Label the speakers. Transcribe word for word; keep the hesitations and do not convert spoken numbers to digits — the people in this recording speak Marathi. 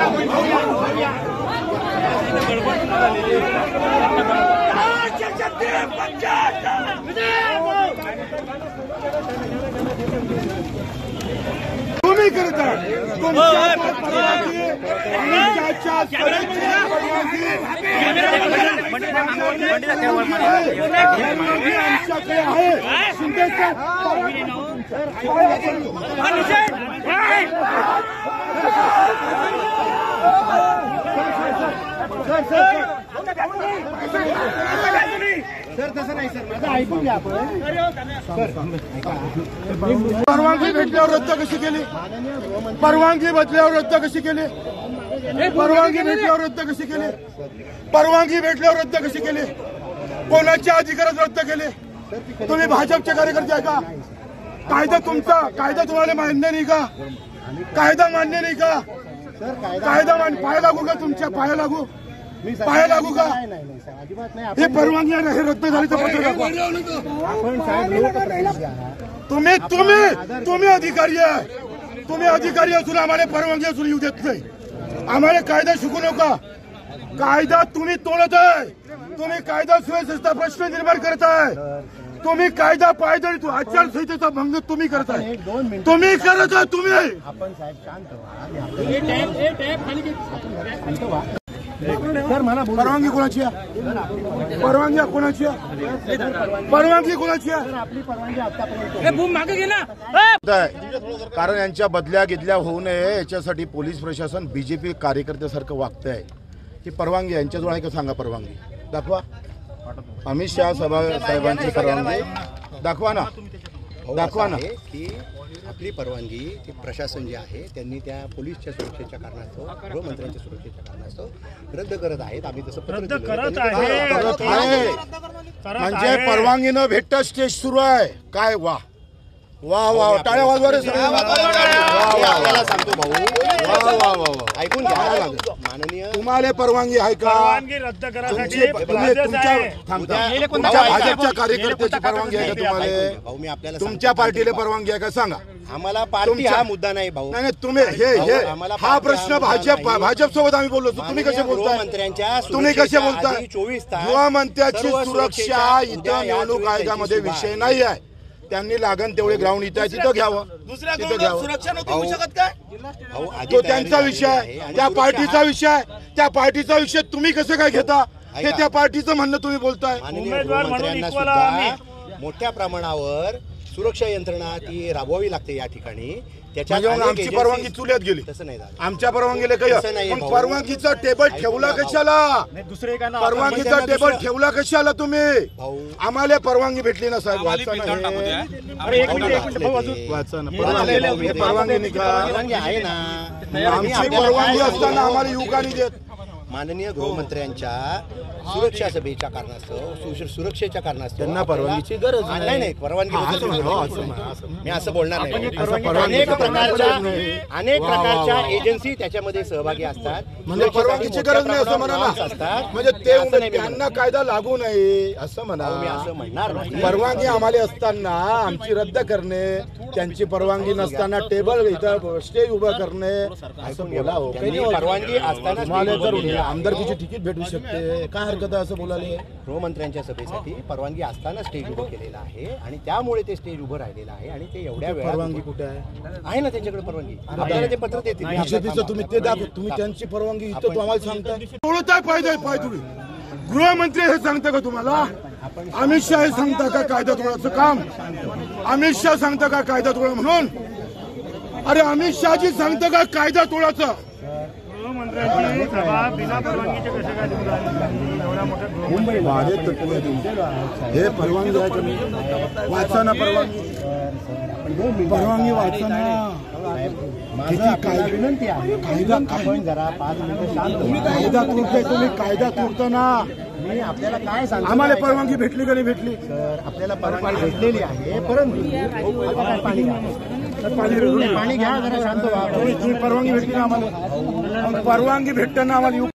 Speaker 1: तुम्ही करता आमच्याकडे आहे शिंदेचा सर तसं नाही सर माझं ऐकून घ्या आपण परवानगी भेटल्यावर रद्द कशी केली परवानगी बदल्यावर रद्द कशी केली परवानगी भेटल्यावर रद्द कशी केली परवानगी भेटल्यावर रद्द कशी केली कोणाच्या अधिकारात रद्द केले तुम्ही भाजपचे कार्यकर्ते आहे का कायदा तुमचा कायदा तुम्हाला मान्य नाही का कायदा मान्य नाही का कायदा मान पाया लागू का तुमच्या पाया लागू पाया लागू का हे परवानगी हे रद्द झाली तर पत्र दाखवा तुम्ही तुम्ही तुम्ही अधिकारी आहे तुम्ही अधिकारी असून आम्हाला परवानगी असून येऊ देत नाही आम्हाला कायदा शिकू नका कायदा तुम्ही तोडत आहे तुम्ही कायदा सुव्यवस्थेचा प्रश्न निर्माण करताय तुम्ही कायदा पायदळी आचारसंहितेचा भंग तुम्ही करताय तुम्ही करत आहे तुम्ही सर मला परवानगी कोणाची आहे परवानगी कोणाची आहे परवानगी कोणाची आहे आपली परवानगी आतापर्यंत मागे घे ना
Speaker 2: कारण यांच्या बदल्या घेतल्या होऊ नये याच्यासाठी पोलीस प्रशासन बीजेपी कार्यकर्त्यासारखं वागत आहे ही परवानगी यांच्याजवळ आहे का सांगा परवानगी दाखवा अमित शहा सभा साहेबांची परवानगी दाखवा ना दाखवा ना
Speaker 3: की आपली परवानगी ती प्रशासन जे आहे त्यांनी त्या पोलीसच्या सुरक्षेच्या कारणास्तव गृहमंत्र्यांच्या सुरक्षेच्या कारणास्तव रद्द करत आहेत आम्ही तसं रद्द करत
Speaker 2: आहे म्हणजे परवानगी न भेटता स्टेज सुरू आहे काय वा वा वा टाळ्या वाजवा रे
Speaker 3: आपल्याला सांगतो भाऊ वा वा वा ऐकून घ्या माननीय
Speaker 2: तुम्हाला परवानगी आहे का
Speaker 4: परवानगी रद्द करायसाठी
Speaker 2: तुमच्या भाजपच्या कार्यकर्त्याची परवानगी आहे का तुम्हाला
Speaker 3: भाऊ मी आपल्याला
Speaker 2: तुमच्या पार्टीला परवानगी आहे का सांगा
Speaker 3: आम्हाला पार्टी हा मुद्दा नाही भाऊ
Speaker 2: नाही तुम्ही हे हे हा प्रश्न भाजप भाजप सोबत आम्ही बोललो तुम्ही कसे बोलताय
Speaker 3: मंत्र्यांच्या
Speaker 2: तुम्ही कसे बोलताय
Speaker 3: चोवीस तास
Speaker 2: गृहमंत्र्याची सुरक्षा इथं निवडणूक आयोगामध्ये विषय नाही आहे त्यांनी लागण तेवढे ग्राउंड इथं तिथं घ्यावं तिथं घ्यावं
Speaker 1: सुरक्षा नव्हती शकत काय
Speaker 2: तो त्यांचा विषय आहे त्या पार्टीचा विषय आहे त्या पार्टीचा विषय तुम्ही कसं काय घेता हे त्या पार्टीचं म्हणणं तुम्ही बोलताय
Speaker 3: गृहमंत्र्यांना सुद्धा मोठ्या प्रमाणावर सुरक्षा यंत्रणा ती राबवावी लागते या ठिकाणी
Speaker 2: त्याच्यात आमची परवानगी चुल्यात गेली
Speaker 3: तसं नाही
Speaker 2: आमच्या परवानगीला काही पण परवानगीचा टेबल ठेवला कशाला दुसरे परवानगीचा टेबल ठेवला कशाला तुम्ही आम्हाला परवानगी भेटली ना साहेब वाचा ना परवानगी
Speaker 3: आहे ना
Speaker 2: आमची परवानगी असताना आम्हाला युवकांनी देत
Speaker 3: माननीय गृहमंत्र्यांच्या सुरक्षा सभेच्या कारणास्तव सुरक्षेच्या कारणास्तव
Speaker 2: त्यांना परवानगीची गरज
Speaker 3: नाही नाही परवानगी मी असं बोलणार नाही अनेक प्रकारच्या अनेक प्रकारच्या एजन्सी त्याच्यामध्ये सहभागी असतात
Speaker 2: म्हणजे परवानगीची गरज नाही असं म्हणा
Speaker 3: असतात
Speaker 2: म्हणजे ते त्यांना कायदा लागू नये असं म्हणा
Speaker 3: मी असं म्हणणार नाही
Speaker 2: परवानगी आम्हाला असताना आमची रद्द करणे त्यांची परवानगी नसताना टेबल इथं स्टेज उभं करणे असं बोला
Speaker 3: परवानगी असताना
Speaker 2: आमदारकीची तिकीट भेटू शकते काय हरकत आहे असं बोलायला
Speaker 3: गृहमंत्र्यांच्या सभेसाठी परवानगी असताना स्टेज उभं केलेलं आहे आणि त्यामुळे ते स्टेज उभं राहिलेलं आहे आणि ते एवढ्या वेळा
Speaker 2: परवानगी कुठे आहे
Speaker 3: आहे ना त्यांच्याकडे परवानगी आपल्याला ते पत्र देतील
Speaker 2: बीजेपीचं तुम्ही ते दाखव तुम्ही त्यांची परवानगी इथं तुम्हाला सांगताय तोडताय पाहिजे पाय तुम्ही गृहमंत्री हे सांगता का तुम्हाला अमित शहा हे सांगता का कायदा तोडायचं काम अमित शहा सांगता का कायदा तोडा म्हणून अरे अमित शहाजी सांगता का कायदा तोडायचं
Speaker 4: गृहमंत्र्यांची सभा बिना परवानगीचे कसे काय
Speaker 2: मुंबई हे परवानगी आहे तुम्ही वाचा ना परवानगी परवानगी वाचा ना
Speaker 3: विनंती आहे कायदा आपण जरा पाच मिनिटं शांत
Speaker 2: तुम्ही कायदा तोडताय तुम्ही कायदा तोडता ना
Speaker 3: मी आपल्याला काय सांगतो
Speaker 2: आम्हाला परवानगी भेटली का नाही भेटली
Speaker 3: सर आपल्याला परवानगी भेटलेली आहे परंतु पाणी पाणी घ्या जरा शांत व्हा
Speaker 2: तुम्ही परवानगी भेटली ना आम्हाला परवानगी भेटताना आम्हाला